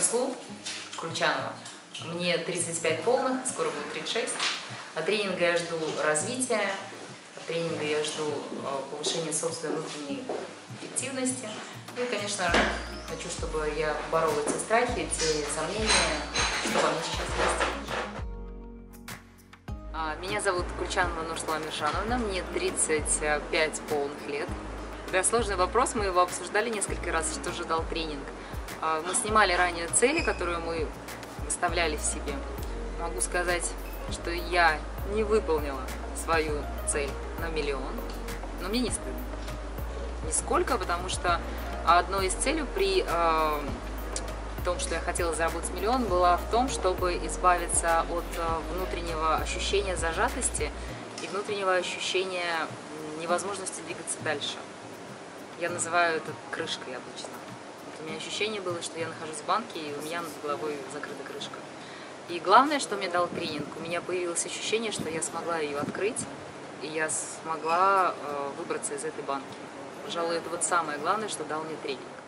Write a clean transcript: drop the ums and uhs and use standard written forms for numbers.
Нурслу Кручанова. Мне 35 полных, скоро будет 36. От тренинга я жду развития, от тренинга я жду повышения собственной внутренней эффективности. И, конечно, хочу, чтобы я борол эти страхи, эти сомнения, что во мне сейчас есть. Меня зовут Кручанова Нурсла Амиржановна, мне 35 полных лет. Да, сложный вопрос, мы его обсуждали несколько раз, что же дал тренинг. Мы снимали ранее цели, которые мы выставляли в себе. Могу сказать, что я не выполнила свою цель на 1 000 000, но мне не стыдно. Нисколько, потому что одной из целей при том, что я хотела заработать 1 000 000, была в том, чтобы избавиться от внутреннего ощущения зажатости и внутреннего ощущения невозможности двигаться дальше. Я называю это крышкой обычно. Вот у меня ощущение было, что я нахожусь в банке, и у меня над головой закрыта крышка. И главное, что мне дал тренинг, у меня появилось ощущение, что я смогла ее открыть, и я смогла выбраться из этой банки. Пожалуй, это вот самое главное, что дал мне тренинг.